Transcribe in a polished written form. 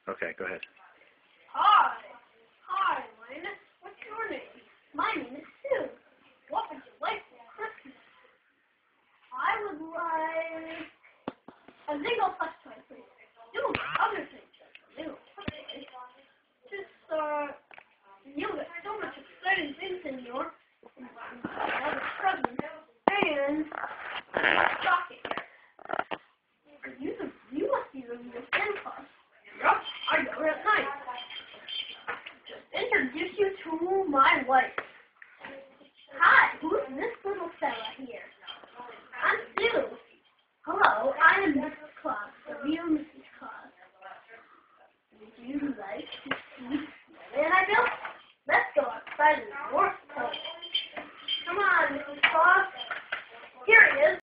Okay, go ahead. Hi, Lynn. What's your name? My name is Sue. What would you like for Christmas? I would like a Zingle plush toy, please.